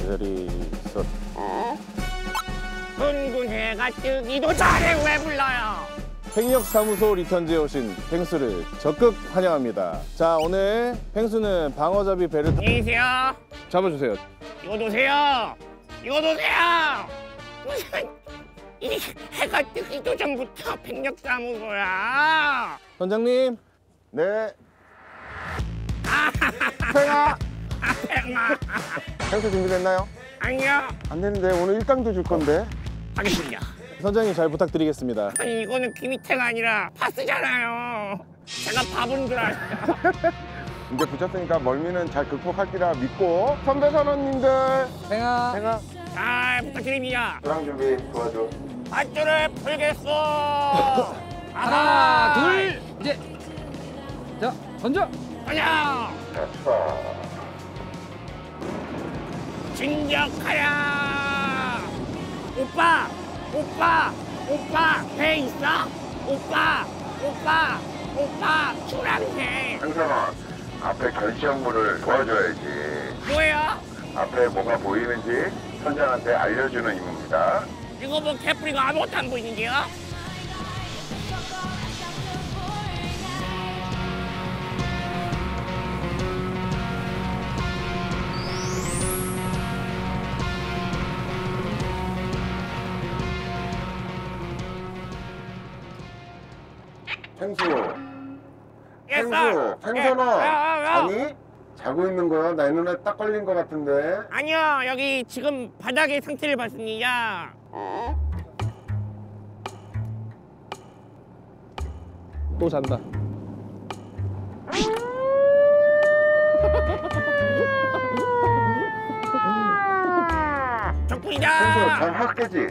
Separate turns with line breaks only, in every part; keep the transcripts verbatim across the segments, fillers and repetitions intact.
내리서.
둥근 해가 뜨기도 전에 왜 불러요?
팽력사무소 리턴즈에 오신 펭수를 적극 환영합니다. 자, 오늘 펭수는 방어잡이 배를
안녕히 계세요.
잡아주세요.
이거 놓으세요. 이거 놓으세요. 무슨 이 해가 뜨기도 전부터 팽력사무소야.
선장님.
네. 팽아.
팽아.
펭수 준비됐나요?
아니요.
안 되는데 오늘 일당도 줄 건데.
하겠습니다.
선장님 잘 부탁드리겠습니다.
아니 이거는 귀밑태가 아니라 파스잖아요. 제가 바본 줄 알았어요.
이제 붙였으니까 멀미는 잘 극복할 거라 믿고 선배 선원님들.
팽아.
팽아.
잘 부탁드립니다.
저랑 준비 도와줘.
밧줄을 풀겠어.
하나, 둘, 이제 자 던져.
가자.
자, 추가.
진격하라. 오빠, 오빠, 오빠 배 있어? 오빠, 오빠, 오빠 출항해.
팽선원, 앞에 결시형물을 도와줘야지.
뭐예요?
앞에 뭐가 보이는지 선장한테 알려주는 임무입니다.
이거 뭐 개뿌리가 아무것도 안 보이는데요?
펭수,
예,
펭수,
쌀.
펭선아,
예, 어, 어, 어.
자니? 자고 있는 거야? 내 눈에 딱 걸린 거 같은데.
아니요, 여기 지금 바닥의 상태를 봤습니다.
또 잔다.
펭수,
적군이다.
잠 확 깨지?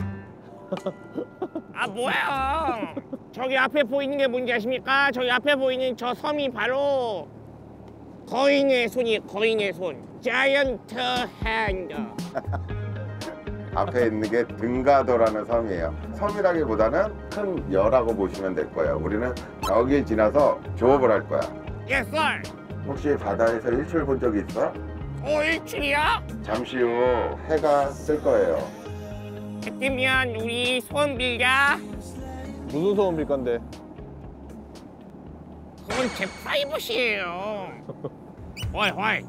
아 뭐예요? 저기 앞에 보이는 게 뭔지 아십니까? 저기 앞에 보이는 저 섬이 바로 거인의 손이 거인의 손. 자이언트 핸드.
앞에 있는 게 등가도라는 섬이에요. 섬이라기보다는 큰 여라고 보시면 될 거예요. 우리는 저기 지나서 조업을 할 거야.
예, 썰.
혹시 바다에서 일출 본 적이 있어?
오, 일출이야?
잠시 후 해가 뜰 거예요.
해 뜨면 우리 소원 빌자.
무슨 소원 빌 건데?
그건 제 프라이버시예요. 호이 호이.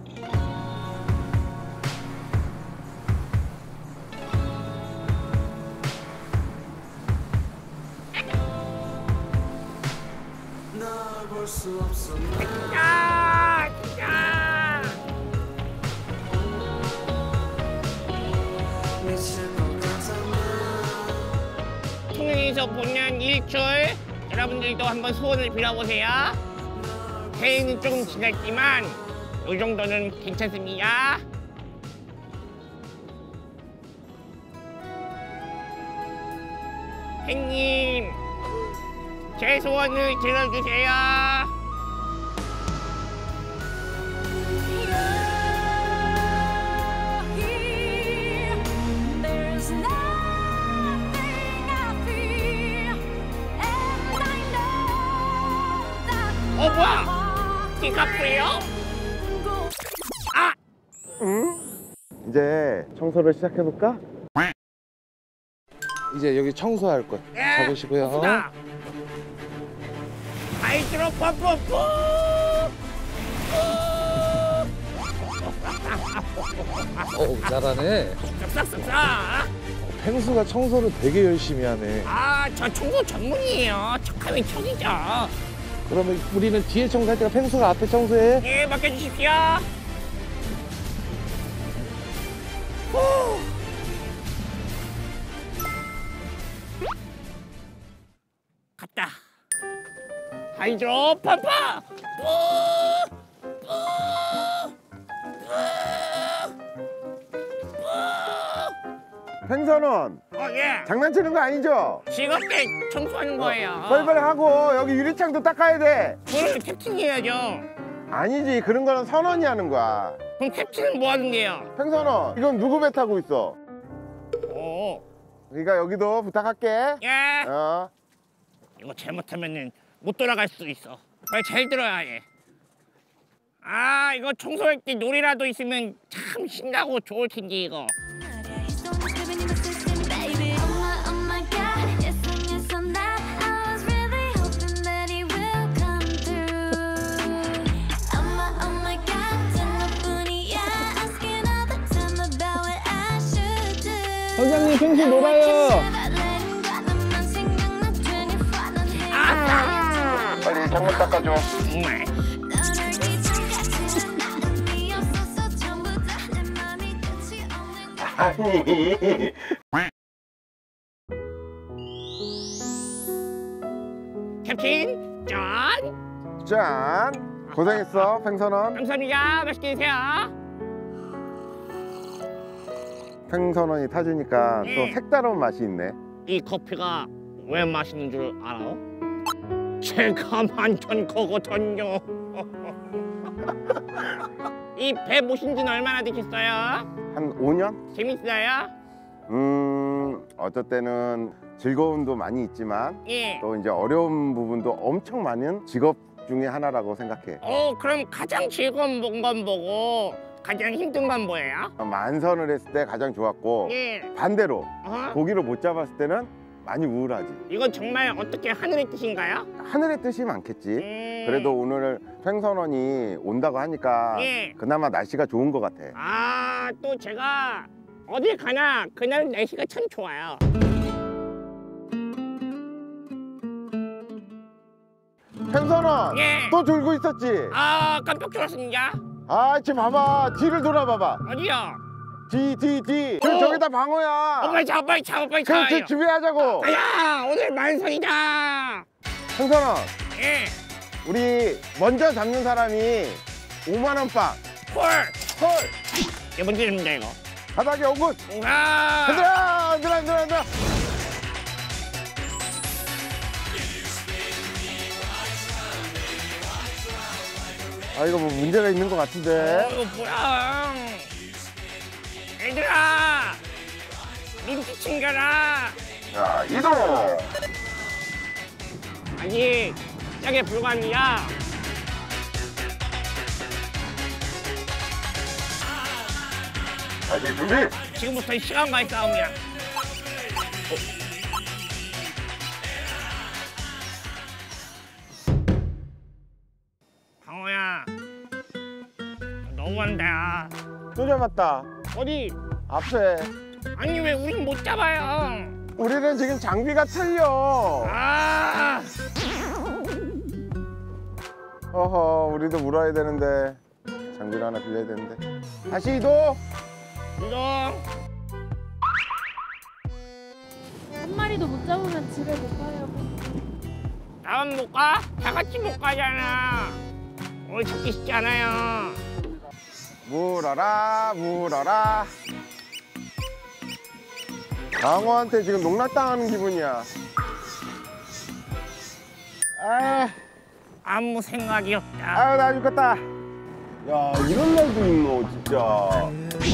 야, 야. 통영에서 보는 일출, 여러분들도 한번 소원을 빌어보세요. 새해는 조금 지났지만 이 정도는 괜찮습니다. 햇님, 제 소원을 들어주세요. 어 뭐야? 디카프리오? 아!
이제 청소를 시작해볼까?
이제 여기 청소할 거야.
예,
잡으시고요.
봅시다. 아이스로 뽀뽀뽀!
어 잘하네.
쓱싹쓱싹.
펭수가 청소를 되게 열심히 하네.
아, 저 청소 전문이에요. 척하면 척이죠.
그러면 우리는 뒤에 청소할 때가 펭수가 앞에 청소해.
예, 맡겨주십시오. 후. 갔다. 하이드로 펌프! 뿌! 뿌!
팽선원,
어, 예.
장난치는 거 아니죠?
즐겁게 청소하는 거예요.
빨리빨리 하고 여기 유리창도 닦아야 돼.
그걸 캡틴이 해야죠.
아니지, 그런 거는 선원이 하는 거야.
그럼 캡틴은 뭐 하는데요?
팽선원, 이건 누구 배 타고 있어?
오,
그러니까 여기도 부탁할게.
예.
어.
이거 잘못하면은 못 돌아갈 수도 있어. 말 잘 들어야 해. 아 이거 청소할 때 노래라도 있으면 참 신나고 좋을 텐데 이거.
선장님 펭수 놀아요.
빨리 창문 닦아줘.
정말.
아니.
캡틴 짠.
짠. 고생했어, 팽선원.
감사합니다. 맛있게 드세요.
팽선원이 타주니까
네.
또 색다른 맛이 있네.
이 커피가 왜 맛있는 줄 알아요? 제가 만든 거거든요. 이 배 모신 지는 얼마나 되셨어요?
한 오 년?
재밌어요?
음, 어쩔 때는 즐거움도 많이 있지만
예.
또 이제 어려운 부분도 엄청 많은 직업 중에 하나라고 생각해.
어 그럼 가장 즐거운 건 뭐고 가장 힘든 건 뭐예요?
만선을 했을 때 가장 좋았고
예.
반대로
어?
고기를 못 잡았을 때는 많이 우울하지.
이건 정말 어떻게 하늘의 뜻인가요?
하늘의 뜻이 많겠지.
음...
그래도 오늘 팽선원이 온다고 하니까
예.
그나마 날씨가 좋은 것 같아.
아, 또 제가 어딜 가나 그날 날씨가 참 좋아요.
팽선원
예.
또 졸고 있었지?
아, 깜빡 졸았습니다.
아 지금 봐봐, 뒤를 돌아봐봐.
어디요?
뒤 뒤 뒤.
어?
저기다 방어야.
어, 빨리 잡아, 빨리 잡아, 빨리
그럼
잡아요.
저 준비하자고.
야, 오늘 만선이다.
팽선원,
예.
우리 먼저 잡는 사람이 오만 원 빵.
헐.
헐.
이게 뭔 일입니다 이거?
바닥에 오군.
우와.
얘들아, 얘들아, 얘들아, 얘들아. 아 이거 뭐 문제가 있는 것
어,
같은데.
이거 뭐야? 얘들아, 눈치 챙겨라.
자 이동.
아직 시작에 불과합니다.
다시 준비.
지금부터 시간과의 싸움이야. 방어야, 너무한다.
또 잡았다.
어디?
앞에.
아니 왜 우린 못 잡아요?
우리는 지금 장비가 틀려.
아,
어허, 우리도 물어야 되는데 장비를 하나 빌려야 되는데. 다시 이동.
이동.
한 마리도 못 잡으면 집에 못 가요.
나만 못 가? 다 같이 못 가잖아. 오늘 잡기 쉽지 않아요.
물어라, 물어라. 강호한테 지금 농락당하는 기분이야. 아,
아무 생각이 없다.
아유 나 죽겠다. 야 이런 날도 있노 진짜.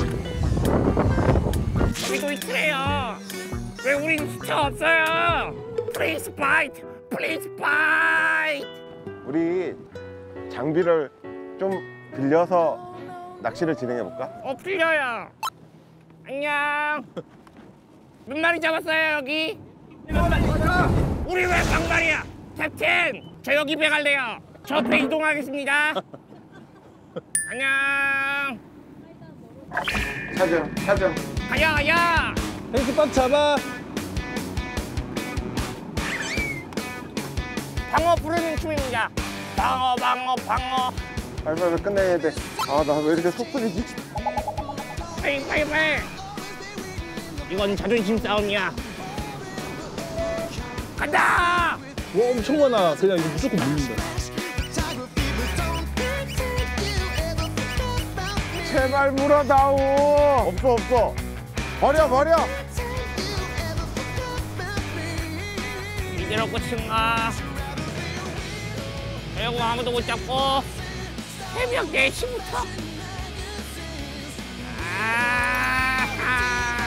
우리도 있어요. 왜 우린 시차 없어요? Please fight, please fight.
우리 장비를 좀 빌려서 낚시를 진행해 볼까?
어 풀려요. 안녕. 몇 마리 잡았어요 여기? 우리 왜 막말이야? 캡틴, 저 여기 배 갈래요. 저 배 이동하겠습니다. 안녕.
차좀 차좀.
가야 가야.
펭수 꽉 잡아.
방어 부르는 춤입니다. 방어 방어 방어.
빨리빨리 끝내야 돼. 아 나 왜 이렇게 속쓰리지?
빨리 빨리 빨리. 이건 자존심 싸움이야. 간다.
와 엄청 많아. 그냥 이거 무조건 물린다.
제발 물어다오. 없어 없어. 버려 버려.
이대로 끝인가? 결국 아무도 못 잡고 새벽 네 시부터. 아하.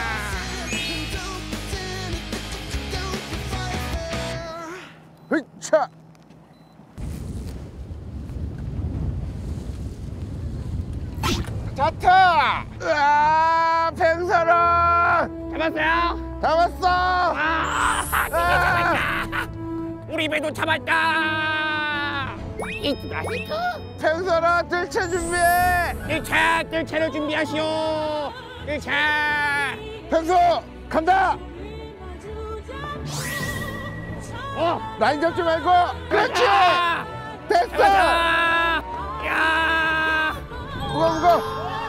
으차. 자타! 으아, 팽서라!
잡았어요?
잡았어!
아, 드디어 잡았다. 우리 배도 잡았다. 히트다 히트.
팽서라, 들채 준비해!
뜰채 뜰채를 준비하시오. 뜰채.
팽서, 간다!
어.
라인 잡지 말고! 그렇지!
아,
됐어!
잡았다. 야.
무거, 무거!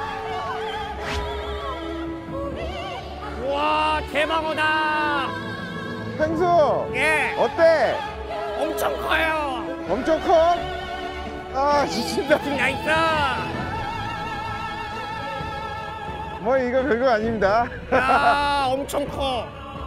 우와 대방어다.
팽서,
예.
어때?
엄청 커요.
엄청 커? 아, 지친다.
나이스.
뭐, 이거 별거 아닙니다.
야 엄청 커.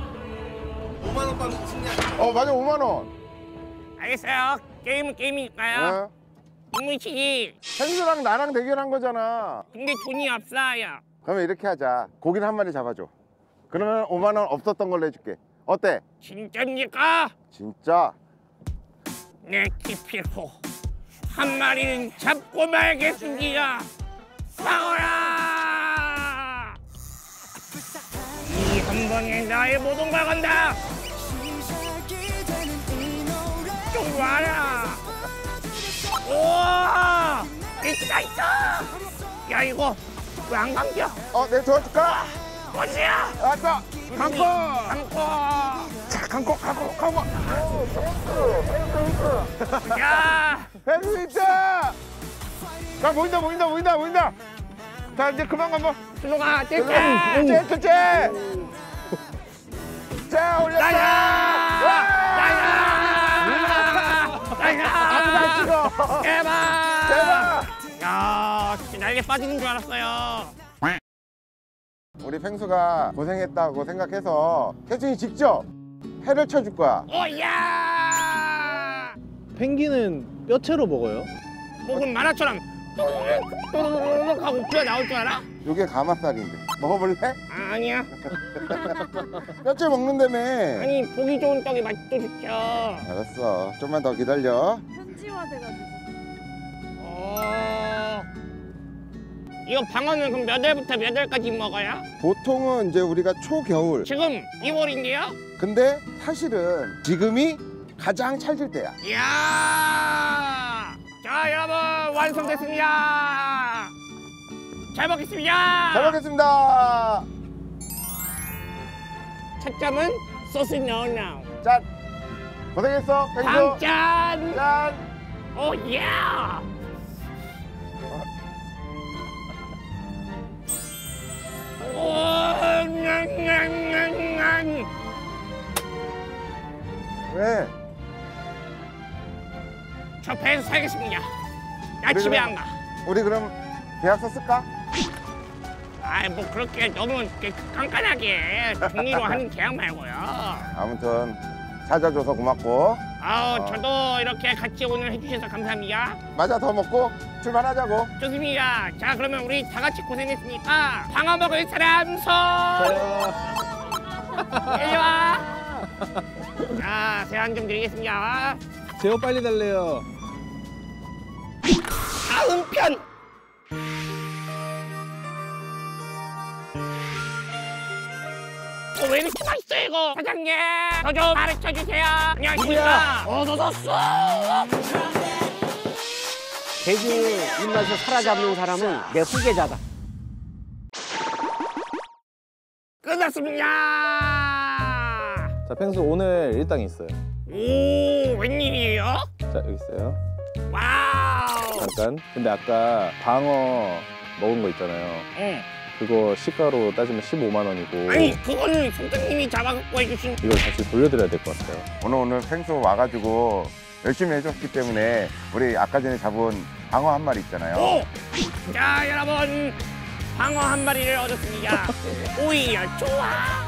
어, 맞아, 오만 원.
알겠어요. 게임은 게임이니까요.
어?
인물치기.
팽서랑 나랑 대결한 거잖아.
근데 돈이 없어요.
그러면 이렇게 하자. 고기는 한 마리 잡아줘. 그러면 오만 원 없었던 걸로 해줄게. 어때?
진짜입니까?
진짜?
내 기필코 한 마리는 잡고 말겠습니다. 싸워라. 이 한 번에 나의 모든 걸 건다. 좀 와라. 우와 있다 있다. 야 이거 왜 안 감겨?
어, 내가 도와줄까?
뭐지야?
왔어! 감고!
감고.
자, 감고, 감고, 감고!
야
팽수 있다! 자, 보인다, 보인다, 보인다, 보인다! 자, 이제 그만 감고!
준호가 뜰게.
째, 째, 째! 자, 올렸다!
나야! 나야!
아무도 안 찍어!
대박!
대박!
야, 진짜 날개 빠지는 줄 알았어요.
우리 팽수가 고생했다고 생각해서 태준이 직접 회를 쳐줄 거야.
오야!
펭귄은 뼈채로 먹어요?
목은 만화처럼 또르륵 하고 뛰어 나올 줄 알아?
요게 가마살인데 먹어볼래?
아, 아니야.
뼈째 먹는다며.
아니 보기 좋은 떡이 맛도 좋죠.
알았어, 좀만 더 기다려.
현지화돼가지고.
어. 이거 방어는 그럼 몇 월부터 몇 월까지 먹어요?
보통은 이제 우리가 초겨울.
지금 이월인데요?
근데 사실은 지금이 가장 찰질 때야.
이야! 자 여러분 완성됐습니다. 잘 먹겠습니다.
잘 먹겠습니다.
첫 점은 소스 노노.
짠. 고생했어, 팽수.
다음 짠.
짠.
오 예. 오, 냥냥냥냥.
왜?
저 배에서 살겠습니다. 나
우리
집에
그럼-
안 가.
우리 그럼 계약서 쓸까?
아이 뭐 그렇게 너무 이렇게 깐깐하게 중리로 하는 계약 말고요.
아무튼 찾아줘서 고맙고.
아우
어.
저도 이렇게 같이 오늘 해주셔서 감사합니다.
맞아, 더 먹고 출발하자고.
좋습니다. 자 그러면 우리 다 같이 고생했으니까 방어 먹을 사람 손. 이리 와. 자 제안 좀 드리겠습니다.
제어 빨리 달래요.
다음 편. 어, 왜 이렇게 맛있어 이거 사장님 저 좀 가르쳐 주세요. 안녕하십니까. 어서오소.
돼지 입맛을 사로잡는 사람은 내 후계자다.
끝났습니다.
자, 펭수 오늘 일당이 있어요.
오 웬일이에요?
자, 여기 있어요.
와우.
잠깐. 근데 아까 방어 먹은 거 있잖아요.
응.
그거 시가로 따지면 십오만 원이고
아니 그거는 선생님이 잡아갖고 해주신.
이걸 다시 돌려드려야 될 것 같아요.
오늘 오늘 팽수 와가지고 열심히 해줬기 때문에 우리 아까 전에 잡은 방어 한 마리 있잖아요.
오! 자 여러분 방어 한 마리를 얻었습니다. 오히려 좋아.